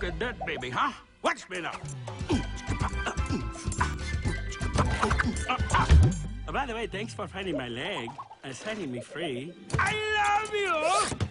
Look at that baby, huh? Watch me now. By the way, thanks for finding my leg and setting me free. I love you!